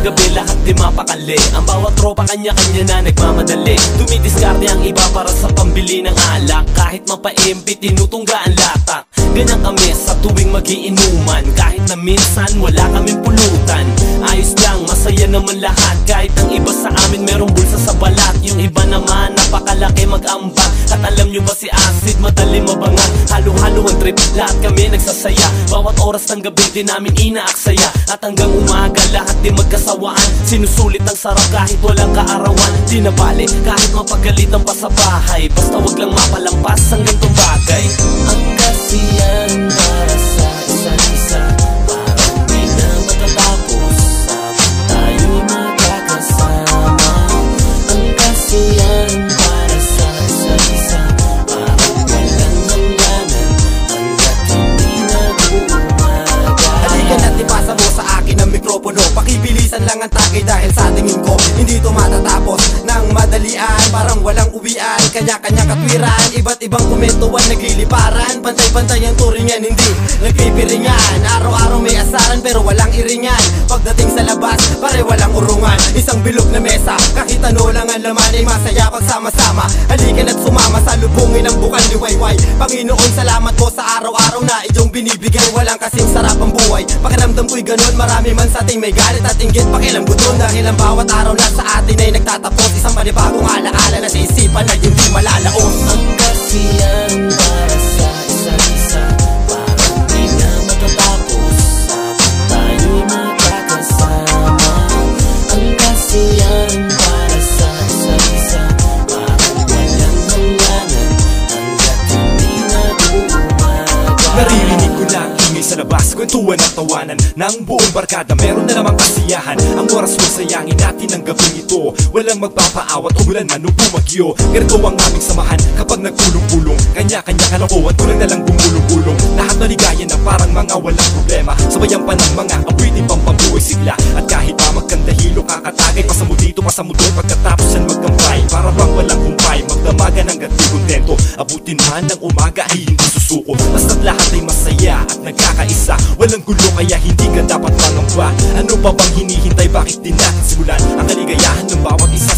gabi lahat di mapakali. Ang bawat tropa kanya-kanya na nagmamadali. Dumidiskarte ang iba para sa pambili ng alak. Kahit mapaimpit, tinutungga ang latak. Ganyan kami sa tuwing magiinuman. Kahit na minsan wala kaming pulutan. Ayos lang, masaya naman lahat. Kahit ang iba sa amin merong bulsa sa balat. Yung iba naman napakalaki mag-ambak. At alam nyo ba si Acid madali mabangat. Halo-halo ang trip, lahat kami nagsasaya. Bawat oras ng gabi di namin inaaksaya. At hanggang umaga lahat di magkasawaan. Sinusulit ang sarap kahit walang kaarawan. Di na bale kahit mapagalitan pa sa bahay. Basta wag lang mapalampas ang gantong bagay. Ang kasiyan para sa isa't isa, parang di na matatapos. Tayo'y magkakasama. Ang kasiyan para sa isa't isa, parang walang hangganan hanggat hindi nag-uumaga. Halika na't ipasa mo sa akin ang mikropono. Pakibilisan lang ang takay dahil sa tingin ko hindi to matatapos ng madalian. Parang walang uwian, kanya-kanya katwiran. Iba't ibang komentuan nagliliparan. Pantay-pantay ang turingan, hindi nagpipiringan. Araw-araw may asaran pero walang iringan. Pagdating sa labas, pare walang urungan. Isang bilog na mesa, kahit ano lang ang laman ay masaya pagsama-sama. Halika na't sumama sa lubungin ng bukal ni Wayway. Panginoon, salamat po sa araw-araw na iyong binibigay. Walang kasing sarap ang buhay, pakiramdam ko'y ganun. Marami man sa ating may galit at inggit, pakialam ko dun. Dahil ang bawat araw na sa atin ay nagtatapos. Isang panibagong alaala na sa isipan na hindi malalaos. Ang kasiyan para sa isa't isa, parang di na matatapos. Tayo'y magkakasama. Ang kasiyan para sa isa't isa, parang walang hangganan hanggat hindi nag-uumaga. Naririnig ko na ang ingay sa labas, kwentuhan at tawanan ng buong barkada. Meron na namang kasiyahan. Ang oras mo sayangin natin ang gabing ito. Walang magpapaawat o ulan man o bumagyo. Ganito ang aming samahan kapag nagpulong-pulong. Kanya-kanya kalokohan, kulang na lang bumulong-pulong. Lahat naligaya na parang mga walang problema. Sabayan pa ng mga awitin pang pambuhay sigla. At kahit pa magkandahilo kakatagay, pasamo dito, pasamo doon. Pagkatapos yan magkampay, para bang walang kumpay. Magdamagan hanggat di kontento. Abutin man ng umaga ay hindi susuko. Basta't lahat ay masaya at nagkakaisa. Walang gulo kaya hindi ka dapat mangamba. Ano pa bang hinihintay, bakit din natin simulan ang kaligayahan ng bawat isa